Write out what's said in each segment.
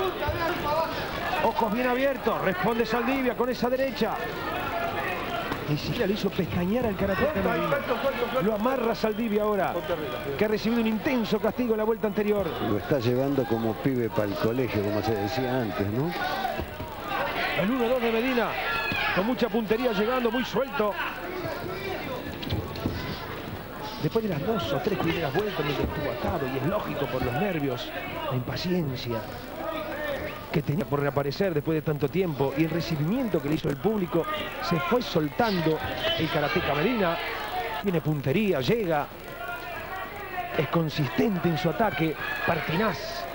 Ojos bien abiertos. Responde Saldivia con esa derecha. Ni siquiera le hizo pestañear al karateca Medina. Lo amarra Saldivia ahora, que ha recibido un intenso castigo en la vuelta anterior. Lo está llevando como pibe para el colegio, como se decía antes, ¿no? El 1-2 de Medina, con mucha puntería llegando, muy suelto. Después de las 2 o 3 primeras vueltas, mientras estuvo atado, y es lógico por los nervios, la impaciencia que tenía por reaparecer después de tanto tiempo y el recibimiento que le hizo el público, se fue soltando el karateca Medina. Tiene puntería, llega, es consistente en su ataque, pertinaz,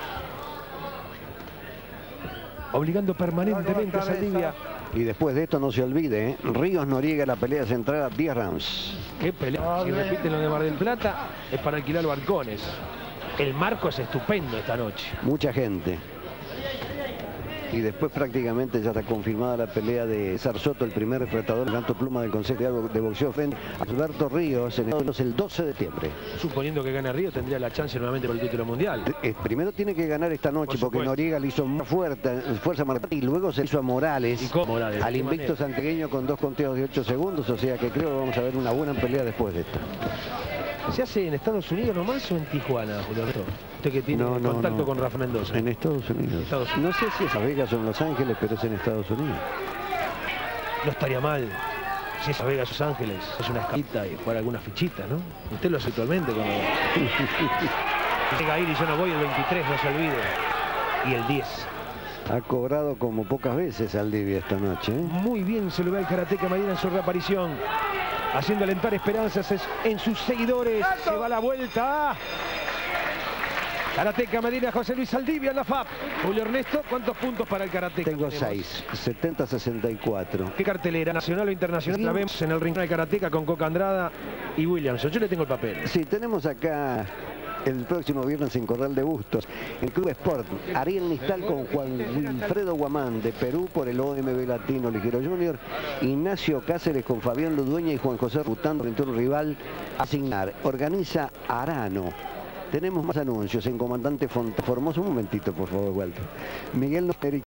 obligando permanentemente a Saldivia. Y después de esto no se olvide, ¿eh? Ríos Noriega, la pelea central a 10 rounds. Qué pelea, si repiten lo de Mar del Plata, es para alquilar balcones. El marco es estupendo esta noche. Mucha gente. Y después prácticamente ya está confirmada la pelea de Sarsoto, el primer refratador del Canto Pluma del Consejo de Boxeo frente a Alberto Ríos en el 12 de septiembre. Suponiendo que gane Ríos, tendría la chance nuevamente por el título mundial. Primero tiene que ganar esta noche porque Noriega le hizo más fuerza y luego se hizo a Morales, al invicto santiagueño con 2 conteos de 8 segundos, o sea que creo que vamos a ver una buena pelea después de esta. ¿Se hace en Estados Unidos nomás o en Tijuana, Julio? Usted que tiene contacto con Rafa Mendoza. En Estados Unidos. No sé si es Las Vegas o en Los Ángeles, pero es en Estados Unidos. No estaría mal. Si es Las Vegas o Los Ángeles, es una escapita y jugar algunas fichitas, ¿no? Usted lo hace actualmente cuando llega a ir y yo no voy el 23, no se olvide. Y el 10. Ha cobrado como pocas veces Saldivia esta noche, ¿eh? Muy bien se lo ve al karateca Medina en su reaparición, haciendo alentar esperanzas en sus seguidores. Se va la vuelta. Karateca Medina, José Luis Saldivia en la FAP. Julio Ernesto, ¿cuántos puntos para el karateca? Tengo 6, 70-64. ¿Qué cartelera, nacional o internacional? La vemos en el rincón de karateca con Coca Andrada y Williamson. Yo le tengo el papel. Sí, tenemos acá el próximo viernes en Corral de Bustos, el Club Sport, Ariel Nistal con Juan Wilfredo Guamán de Perú por el OMB Latino Ligero Junior, Ignacio Cáceres con Fabián Ludueña y Juan José Rutando frente a un rival a asignar. Organiza Arano. Tenemos más anuncios en Comandante Formoso. Un momentito, por favor, Walter. Miguel Noperi.